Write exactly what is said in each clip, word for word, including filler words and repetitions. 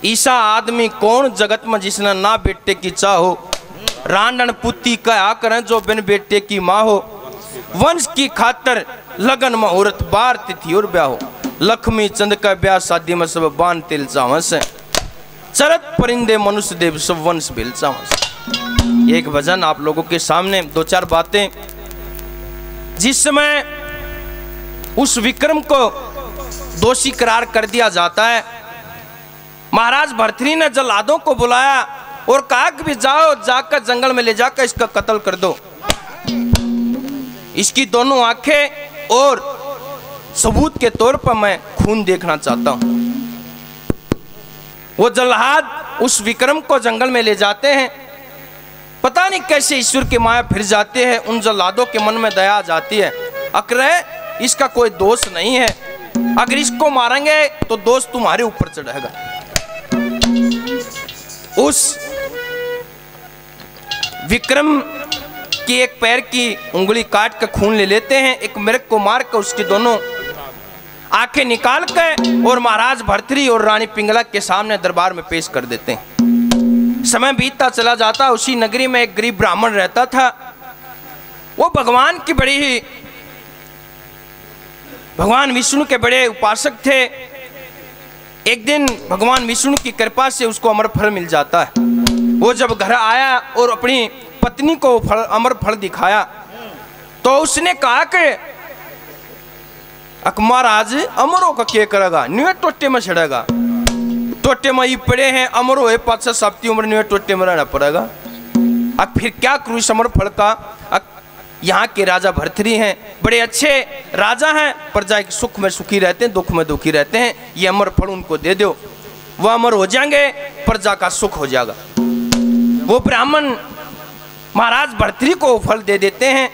ईसा आदमी कौन जगत में जिसने ना बेटे की चाह हो, रांडन पुती कया करें जो बिन बेटे की माँ हो, वंश की खातर लगन में औरत बार तिथि और ब्याह हो, लक्ष्मी चंद का ब्याह शादी में सब बान तिल चावस है, चरत परिंदे मनुष्य देव सब वंश बिल चावस। एक भजन आप लोगों के सामने, दो चार बातें। जिस समय उस विक्रम को दोषी करार कर दिया जाता है, महाराज भर्तृहरि ने जल्लादों को बुलाया और कहा कि भी जाओ, जाकर जंगल में ले जाकर इसका कत्ल कर दो, इसकी दोनों आंखें और सबूत के तौर पर मैं खून देखना चाहता हूं। वो जल्लाद उस विक्रम को जंगल में ले जाते हैं। पता नहीं कैसे ईश्वर की माया फिर जाती है, उन जल्लादों के मन में दया आ जाती है, अकरे इसका कोई दोष नहीं है, अगर इसको मारेंगे तो दोष तुम्हारे ऊपर चढ़ेगा। उस विक्रम की एक पैर की उंगली काट कर खून ले लेते हैं, एक मृग को मार कर उसकी दोनों आंखें निकाल कर और महाराज भर्तृहरि और रानी पिंगला के सामने दरबार में पेश कर देते हैं। समय बीतता चला जाता। उसी नगरी में एक गरीब ब्राह्मण रहता था। वो भगवान की बड़ी ही भगवान विष्णु के बड़े उपासक थे। एक दिन भगवान विष्णु की कृपा से उसको अमर फल मिल जाता है। वो जब घर आया और अपनी पत्नी को फल अमर फल दिखाया तो उसने कहा कि अक महाराज अमरों का क्या करेगा, न्यू टोटे में छड़ेगा, टोटे में ही पड़े हैं, अमरो है पाँच छह साप्ती उम्र न्यू टोटे में रहना पड़ेगा। अब फिर क्या करूँ इस अमर फल का। यहाँ के राजा भर्तृहरि हैं, बड़े अच्छे राजा हैं, प्रजा के सुख में सुखी रहते हैं, दुख में दुखी रहते हैं, ये अमर फल उनको दे दो, वो अमर हो जाएंगे, प्रजा का सुख हो जाएगा। वो ब्राह्मण महाराज भर्तृहरि को फल दे देते हैं।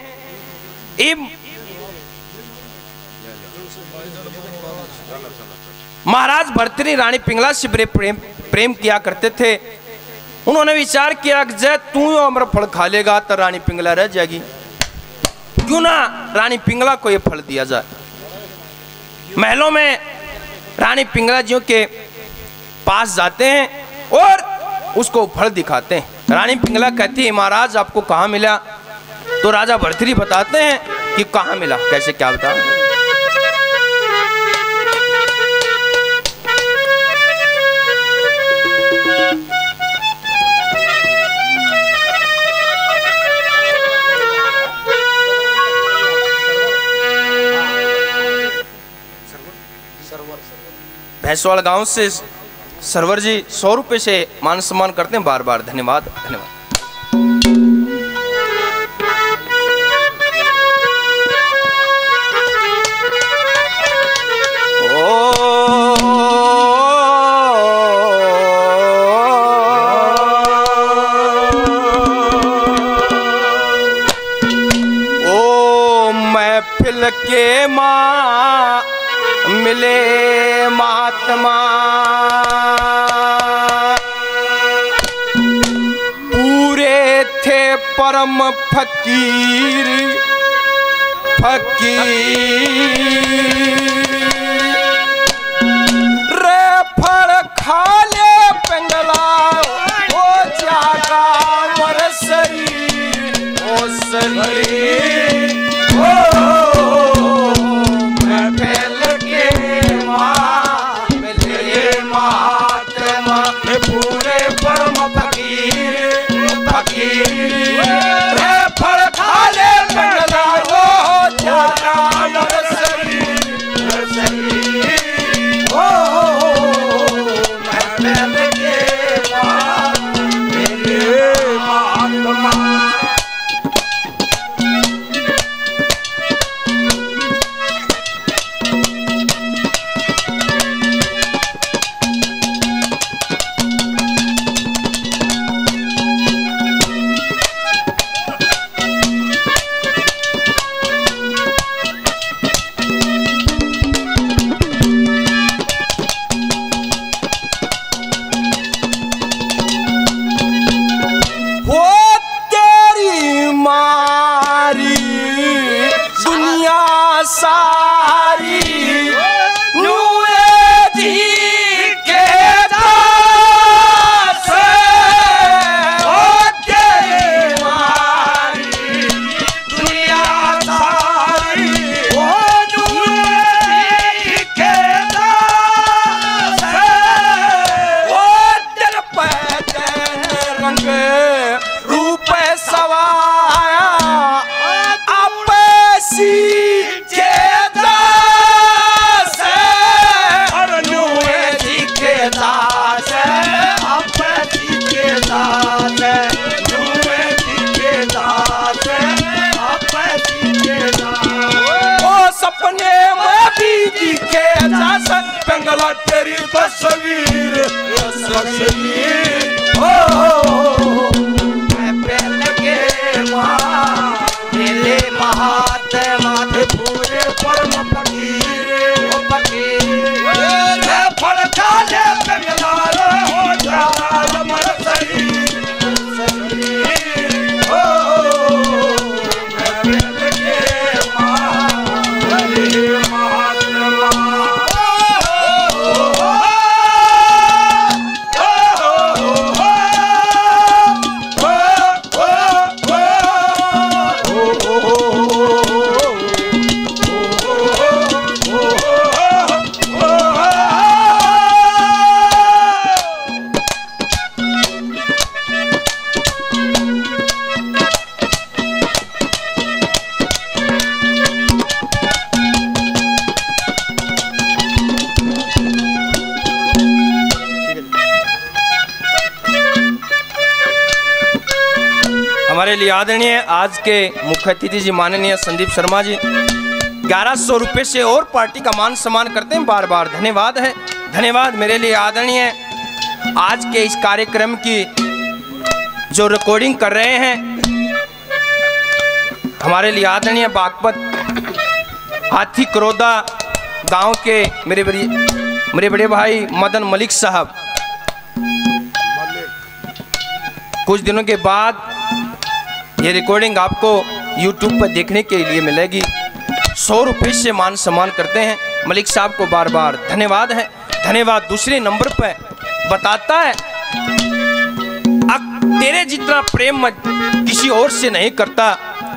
महाराज भर्तृहरि रानी पिंगला से बड़े प्रेम प्रेम किया करते थे। उन्होंने विचार किया कि जय तू अमर फल खा लेगा तो रानी पिंगला रह जाएगी, क्यों ना रानी पिंगला को ये फल दिया जाए। महलों में रानी पिंगला जी के पास जाते हैं और उसको फल दिखाते हैं। रानी पिंगला कहती है महाराज आपको कहाँ मिला। तो राजा भर्तृहरि बताते हैं कि कहाँ मिला, कैसे क्या बता। भैंसवाड़ गांव से सरवर जी सौ रुपए से मान सम्मान करते हैं, बार बार धन्यवाद धन्यवाद। ओ, ओ महफिल के माँ मिले महात्मा, पूरे थे परम फकीर फकीर, रे फल खा ले पिंगला हो जागा मर शरीर ओ शरीर ओ फल खा ले पिंगला हो जागा मर शरीर तस्वीर तस्वीर ओ पहले के माँ मेरे महात्मा थे पूरे परम फकीर ओ फकीर फल खाले कंगलार हो जाए मर शरीर शरीर ओ पहले के माँ मेरे महात्मा हमारे लिए आदरणीय आज के मुख्य अतिथि जी माननीय संदीप शर्मा जी ग्यारह सौ रुपये से और पार्टी का मान सम्मान करते हैं। बार बार धन्यवाद है, धन्यवाद मेरे लिए आदरणीय आज के इस कार्यक्रम की जो रिकॉर्डिंग कर रहे हैं हमारे लिए आदरणीय बागपत हाथी करोदा गांव के मेरे बड़े मेरे बड़े भाई मदन मलिक साहब। कुछ दिनों के बाद ये रिकॉर्डिंग आपको यूट्यूब पर देखने के लिए मिलेगी। सौ रुपये से मान सम्मान करते हैं मलिक साहब को, बार बार धन्यवाद है, धन्यवाद। दूसरे नंबर पर बताता है अब तेरे जितना प्रेम मैं किसी और से नहीं करता।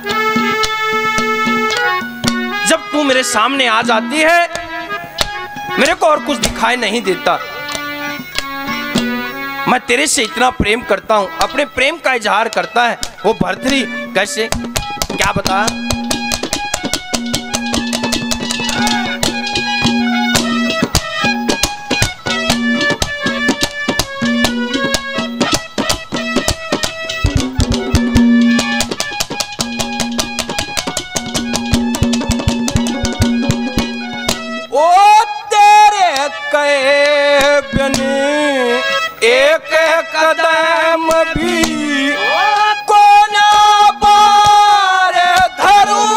जब तू मेरे सामने आ जाती है मेरे को और कुछ दिखाई नहीं देता। मैं तेरे से इतना प्रेम करता हूं, अपने प्रेम का इजहार करता है वो भरतरी। कैसे क्या बता ओ तेरे कहे बने एक कदम भी कोना बार धरूंगा।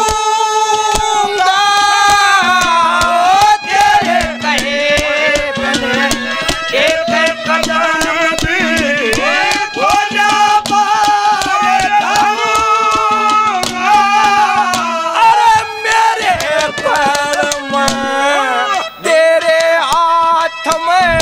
तेरे कहे बने एक कदम भी कोना बार धरूंगा। अरे मेरे पैर में तेरे हाथ में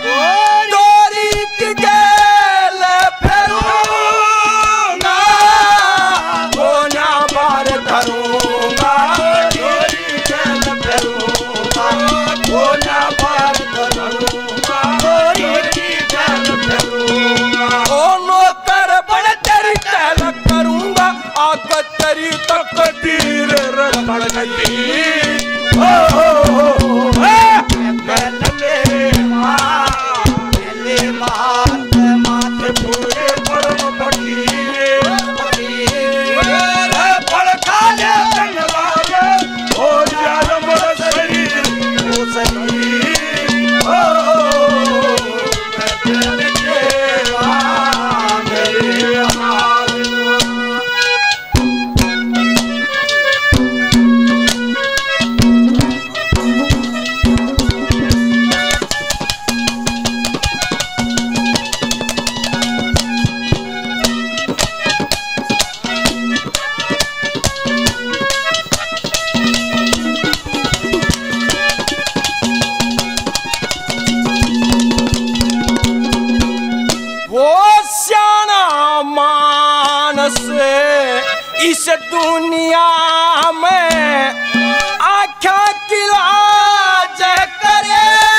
इस दुनिया में आँखा की लाज करे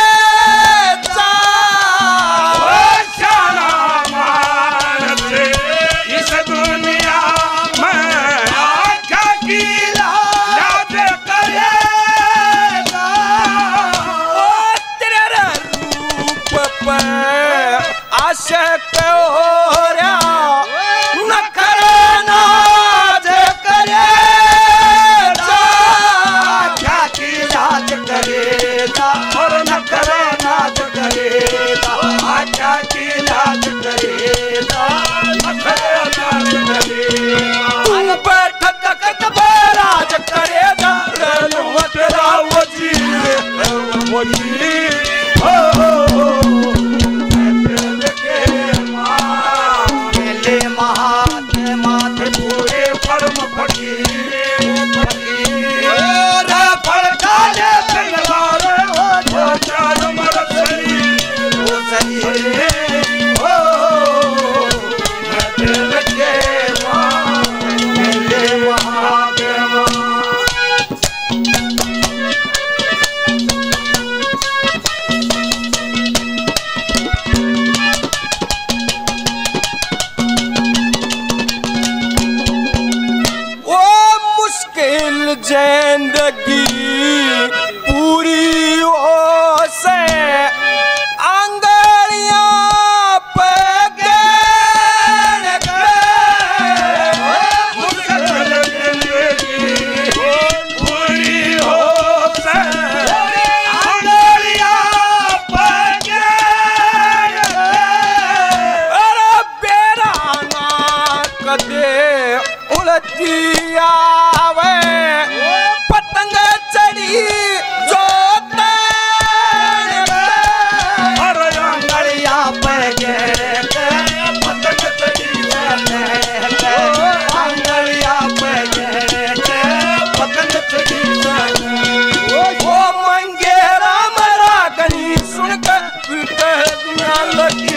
इस दुनिया में आँखा की लाज करे तेरे रूप पर आशिक हो रहा न करना और न करे नाच करे आज्ञा की लाज करेगा लाज करेगा तुम बैठ तख्त पे राज करेगा रहनुमा तेरा वजीर वजीर हो तेरे के मां मेले महात्मा माथे पूरे परम फकीर फकीर फड़का ले तलवार हो चार मर शरीर हो शरीर हो तेरे के मां मेले महात्मा जिंदगी पूरी हो से आंगड़ियां पे गड़ गए मुश्किल जिंदगी पूरी हो से आंगड़ियां पे गड़ गए अरे बेरा ना कदे उलझी आवे पतंग चढ़ी जो अरे आंगड़ियां पे गए पतंग चढ़ी आंगड़ियां पे गए पतंग चढ़ी वो मंगेरा मरा गनी सुनकर दुनिया लगी